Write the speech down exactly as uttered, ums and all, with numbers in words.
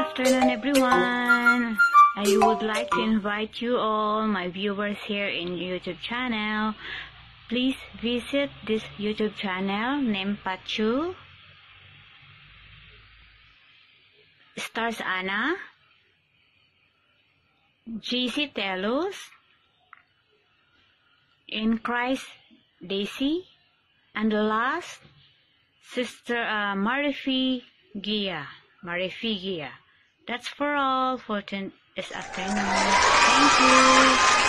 afternoon, everyone. I would like to invite you all, my viewers here in YouTube channel. Please visit this YouTube channel named Pachu, Stars Anna, J C Telus, In Christ Daisy, and the last, Sister uh, Marifi Gia. Marifi Gia. That's for all for this afternoon. Thank you.